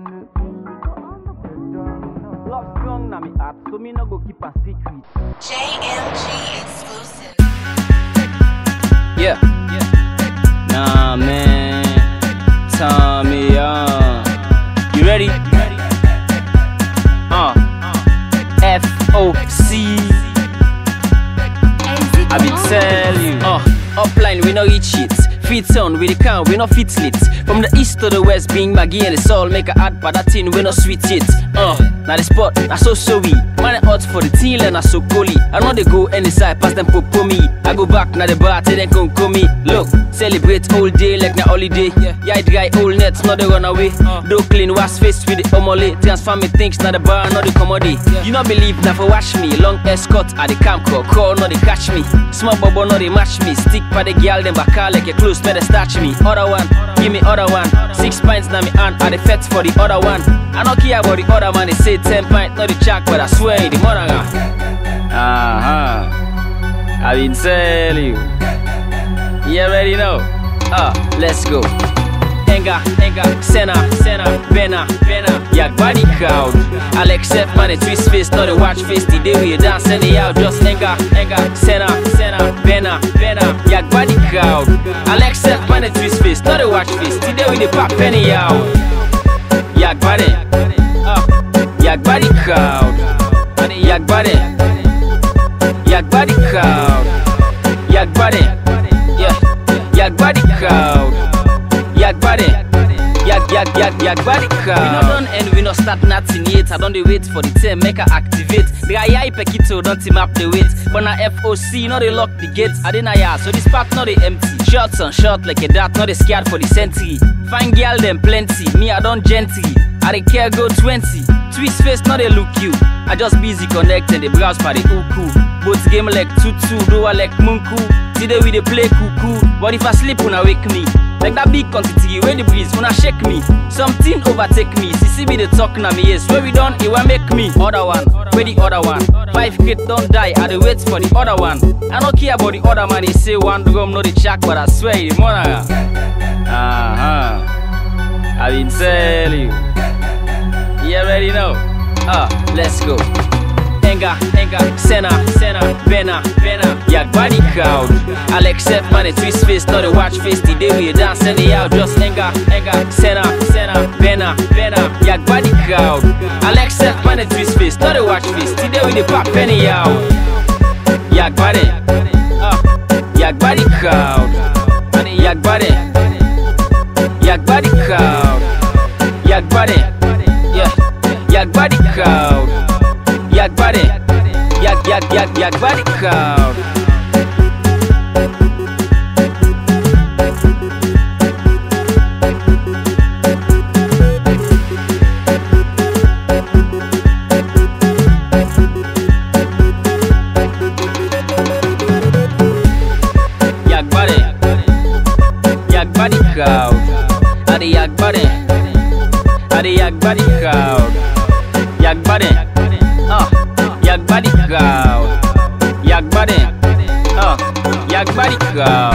Love strong na me heart, so me no go keep a secret. JMG exclusive. Yeah. Nah, man. Tommy, you ready? FOC. I be tell you. Upline, we no reach it. Fit on, we the count, we no fit lit. From the east to the west, being Maggie and the soul, make a hard but that thing, we no sweet it. Now the spot, I so we. Man, I hot for the team, and I so coolly. I know they go any side, pass them popo me. I go back, now the bar, till they come me. Look, celebrate all day like na holiday. Yeah, it guy all nets, not they run away. Do clean, wash face with the omole. Transfer me things, now the bar, not the commodity. You not believe, now for wash me. Long escort at the camp call, not they catch me. Small bubble, not they match me. Stick by the girl, them back like a close, better starch me. Other one, give me other one. 6 pints now me hand, are the fets for the other one. I don't care about the other man, they say 10 pints, not the jack, but I swear the mother. I been tell you. You already know. Let's go. Enga, Senna, Bena, Yak body crowd. I'll accept money, twist face, not a watch face. The day we dance, send it out. Just Enga, Senna, Bena, Yak body crowd. I'll accept money, twist face, not a watch face. The day we the pop penny out. Yak body crowd. Yak body crowd. Yak body, yeah. Yak body crowd. Yak body, yak body crowd. We not done and we not start nothing yet. I don't wait for the term, make her activate. The guy Pekito don't team up the weight. But now FOC, not they lock the gates. I didn't so this part not they empty. Shots on shot like a dart, not they scared for the sentry. Fine girl them plenty, me I don't gently. I don't care go 20. Twist face, not they look you. I just busy connecting the browse for the uku. Both game like tutu, do I like munku. Today we dey play cuckoo, but if I sleep una wake me. Like that big quantity where the breeze wanna shake me. Something overtake me, CCB the talk na me yes. Where we done, it will make me. Other one, where the other one? 5 kids don't die, I dey wait for the other one. I don't care about the other man, they say one drum no the jack, but I swear the mother. I been tell you. You already know. Let's go. Enga, Senna, Bena, Yak body crowd. I'll accept money, twist face, not a watch face. The day we dance, send it out. Just Enga, Senna, Bena, Yak body crowd. I'll accept money, twist face, not a watch face. The day we the pop penny out. Yak body crowd. Yak body crowd. Yak body, yeah. Yak body crowd. Yak body, yak body crowd. Yak body crowd. Adi yak body crowd. Yak body. Yak body crowd. Yak body crowd.